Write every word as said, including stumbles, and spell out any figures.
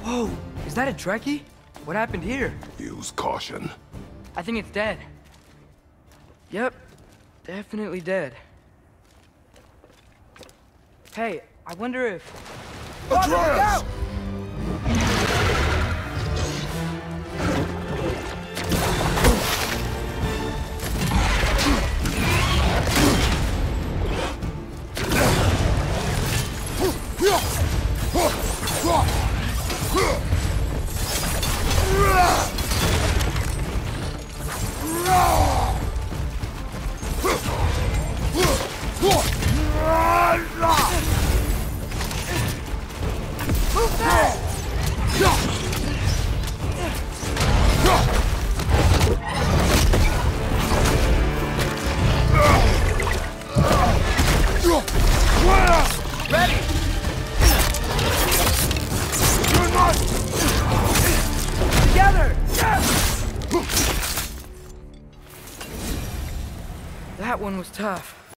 Whoa, is that a Trekkie? What happened here? Use caution. I think it's dead. Yep, definitely dead. Hey, I wonder if... Atreus! Ready! Together! That one was tough.